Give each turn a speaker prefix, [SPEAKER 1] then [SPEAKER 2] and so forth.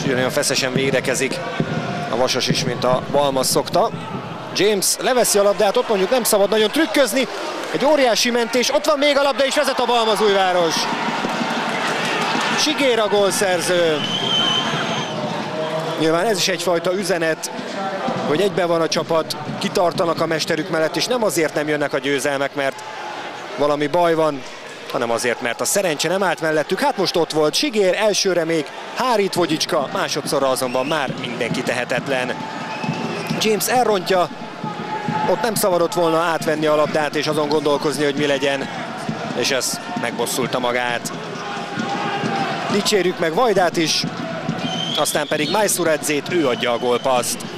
[SPEAKER 1] ugyanolyan feszesen védekezik a Vasas is, mint a Balmaz szokta. James leveszi a labdát, ott mondjuk nem szabad nagyon trükközni. Egy óriási mentés, ott van még a labda, és vezet a Balmazújváros. Sigér a gólszerző. Nyilván ez is egyfajta üzenet, hogy egyben van a csapat, kitartanak a mesterük mellett, és nem azért nem jönnek a győzelmek, mert valami baj van, hanem azért, mert a szerencse nem állt mellettük. Hát most ott volt Sigér, elsőre még hárít Vogyicska, másodszorra azonban már mindenki tehetetlen. James elrontja, ott nem szabadott volna átvenni a labdát és azon gondolkozni, hogy mi legyen, és ez megbosszulta magát. Dicsérjük meg Vajdát is, aztán pedig Majszuradzét, ő adja a gólpasszt.